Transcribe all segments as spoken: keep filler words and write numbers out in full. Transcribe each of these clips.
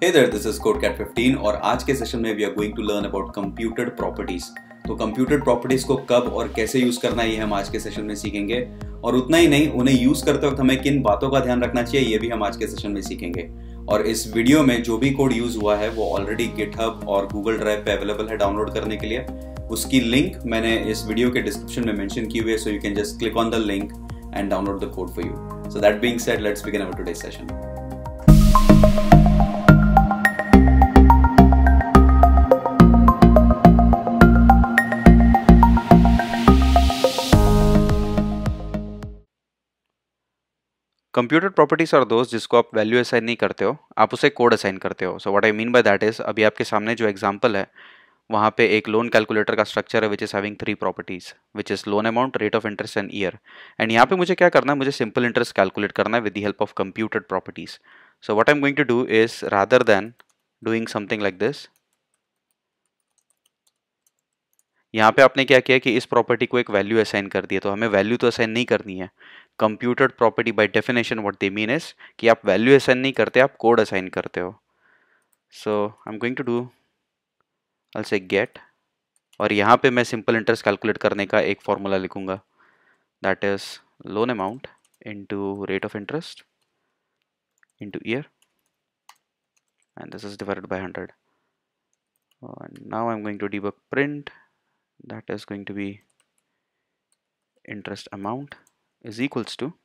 Hey there, this is CodeCat fifteen और आज के सेशन में we are going to learn about computed properties. तो computed properties को कब और कैसे यूज करना है ये हम आज के सेशन में सीखेंगे और उतना ही नहीं, उन्हें यूज करते वक्त हमें किन बातों का ध्यान रखना चाहिए ये भी हम आज के सेशन में सीखेंगे। और इस वीडियो में जो भी कोड यूज हुआ है वो ऑलरेडी गिटहब और गूगल ड्राइव पे अवेलेबल है डाउनलोड करने के लिए। उसकी लिंक मैंने इस वीडियो के डिस्क्रिप्शन में मेंशन की हुई है, so you can just click on the link and download the code for you. So that being said, let's begin our today's session. Computer properties और दोस्त जिसको आप वैल्यू असाइन नहीं करते हो, आप उसे कोड असाइन करते हो। So what I mean by that is, अभी आपके सामने जो एग्जांपल है वहाँ पे एक लोन कैलकुलेटर का स्ट्रक्चर है which is having three properties which is loan amount, rate of interest and year. And यहाँ पे मुझे क्या करना है, मुझे सिंपल इंटरेस्ट कैलकुलेट करना है with the help of computed properties. So what I am going to do is, rather than doing something like this, यहाँ पे आपने क्या किया कि इस प्रॉपर्टी को एक वैल्यू असाइन कर दिया। तो हमें वैल्यू तो असाइन नहीं करनी है। Computed property by definition what they mean is कि आप वैल्यू असाइन नहीं करते, आप कोड असाइन करते हो। So I am going to do, I say get, और यहाँ पे मैं सिंपल इंटरेस्ट कैलकुलेट करने का एक फॉर्मूला लिखूंगा, that is loan amount into rate of interest into year and this is divided by hundred. Now I am going to debug print, that is going to be interest amount is equals to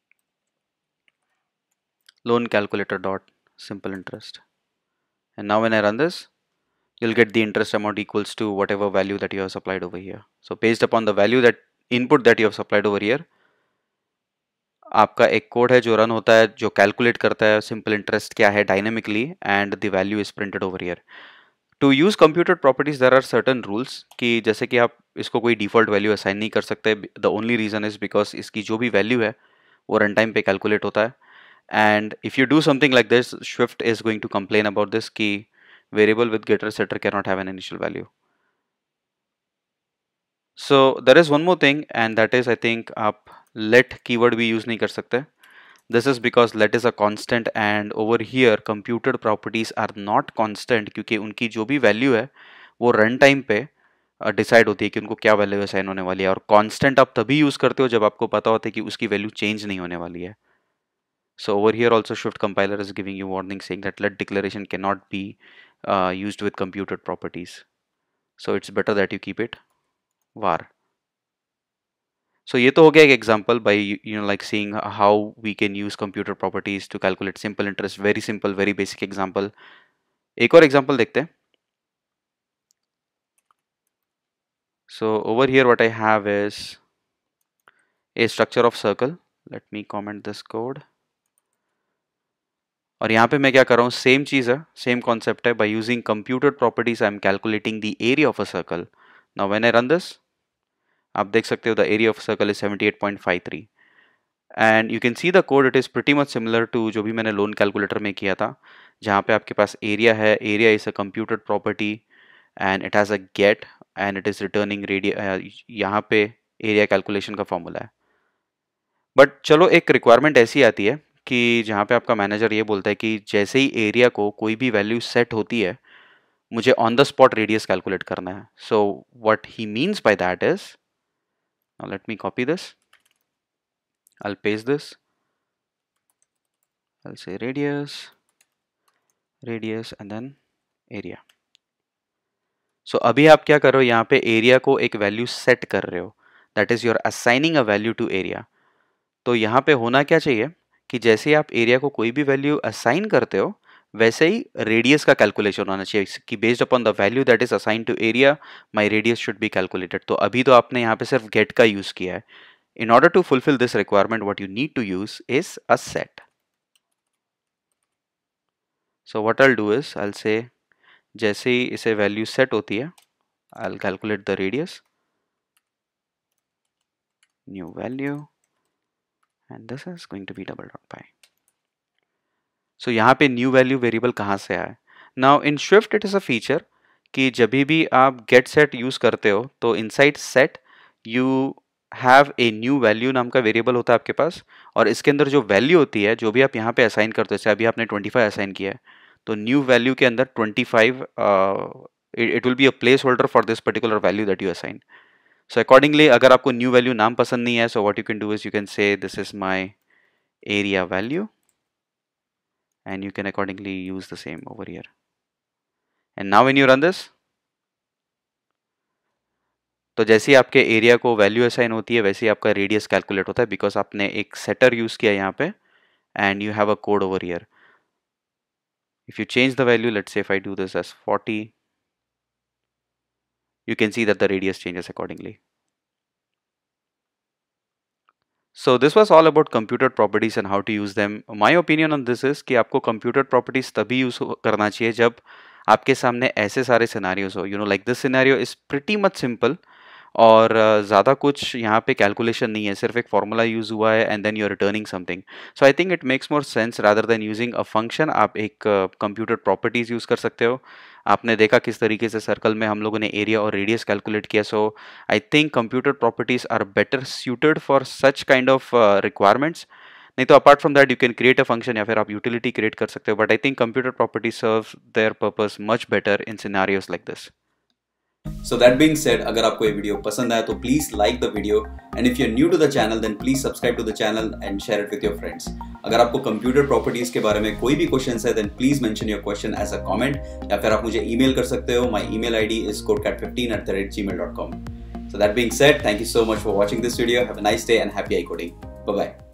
loan calculator dot simple interest, and now when I run this you'll get the interest amount equals to whatever value that you have supplied over here. So based upon the value that input that you have supplied over here, आपका एक code है जो run होता है, जो calculate करता है simple interest क्या है dynamically, and the value is printed over here. To use computed properties there are certain rules कि जैसे कि आप इसको कोई डिफॉल्ट वैल्यू असाइन नहीं कर सकते। The only reason is because इसकी जो भी वैल्यू है वो रन टाइम पे कैलकुलेट होता है। And if you do something like this, Swift is going to complain about this कि variable with getter setter can not have an initial value. So there is one more thing and that is, I think आप let keyword भी use नहीं कर सकते। This is because let is a constant and over here computed properties are not constant, क्योंकि उनकी जो भी value है वो रन टाइम पे डिसाइड होती है कि उनको क्या वैल्यू असाइन होने वाली है। और कांस्टेंट आप तभी यूज करते हो जब आपको पता होता है कि उसकी वैल्यू चेंज नहीं होने वाली है। So over here also Swift compiler is giving you warning saying that let declaration can not be used with computed properties, so it's better that you keep it var. So ये तो हो गया एक example by you know like seeing how we can use computer properties to calculate simple interest. Very simple, very basic example. एक और example देखते हैं। So over here what I have is a structure of circle. Let me comment this code. और यहाँ पे मैं क्या कर रहा हूँ, सेम चीज है, सेम कॉन्सेप्ट है। By using computed properties I am calculating the area of a circle. Now when I run this, आप देख सकते हो the area of circle is seventy eight point five three and you can see the code, it is pretty much similar to जो भी मैंने loan calculator में किया था, जहाँ पे आपके पास एरिया है। Area is a computed property and it has a get and it is returning radius. यहाँ पे एरिया कैलकुलेशन का फॉर्मूला है। बट चलो एक रिक्वायरमेंट ऐसी आती है कि जहाँ पे आपका मैनेजर ये बोलता है कि जैसे ही एरिया को कोई भी वैल्यू सेट होती है, मुझे on the spot radius calculate करना है। So what he means by that is, now let me copy this, I'll paste this, I'll say radius, radius and then area. So अभी आप क्या कर रहे हो, यहाँ पे एरिया को एक वैल्यू सेट कर रहे हो, that is you're assigning a value to area. तो यहाँ पे होना क्या चाहिए कि जैसे आप एरिया को कोई भी वैल्यू असाइन करते हो, वैसे ही रेडियस का कैलकुलेशन होना चाहिए कि based upon the value that is assign to area my radius should be calculated. तो अभी तो आपने यहाँ पे सिर्फ गेट का यूज किया है। In order to fulfil this requirement what you need to use is a set. So what I will do is, I will say जैसे ही इसे वैल्यू सेट होती है, I will calculate the radius, new value and this is going to be double dot pi. So यहाँ पे new value variable कहाँ से आया? Now in Swift it is a feature कि जब भी आप गेट सेट यूज करते हो तो inside set you have a new value नाम का वेरिएबल होता है आपके पास, और इसके अंदर जो वैल्यू होती है, जो भी आप यहाँ पे असाइन करते हो, जैसे अभी आपने ट्वेंटी फाइव असाइन किया है, तो न्यू वैल्यू के अंदर twenty-five it will be a place holder for this particular value that you assign. So accordingly अगर आपको न्यू वैल्यू नाम पसंद नहीं है, so what you can do is you can say this is my area value and you can accordingly use the same over here. And now when you run this, तो जैसे ही आपके area को value assign होती है वैसे ही आपका radius calculate होता है, बिकॉज आपने एक सेटर यूज किया यहाँ पे and you have a code over here. If you change the value, let's say if I do this as forty, you can see that the radius changes accordingly. So this was all about computed properties and how to use them. My opinion on this is कि आपको computed properties तभी use करना चाहिए जब आपके सामने ऐसे सारे सिनारियोज हो. You know like this scenario is pretty much simple और ज़्यादा कुछ यहाँ पे कैलकुलेशन नहीं है, सिर्फ एक फॉर्मूला यूज़ हुआ है and then you are returning something. So I think it makes more sense rather than using a function. आप एक कंप्यूटर प्रॉपर्टीज़ यूज़ कर सकते हो. आपने देखा किस तरीके से सर्कल में हम लोगों ने एरिया और रेडियस कैलकुलेट किया. So I think computer properties are better suited for such kind of requirements. नहीं तो apart from that you can create a function या फिर आप यूटिलिटी क्रिएट कर सकते हो. But I think computer property serves their purpose much better in scenarios like this. So that being said, अगर आपको ये वीडियो पसंद आया तो please like the video and if you are new to the channel then please subscribe to the channel and share it with your friends. अगर आपको computer properties के बारे में कोई भी क्वेश्चन है then please mention your question as a comment या फिर आप मुझे ईमेल कर सकते हो. My email ID is codecat fifteen at the rate Gmail dot com. So that being said, thank you so much for watching this video. Have a nice day and happy coding. Bye bye.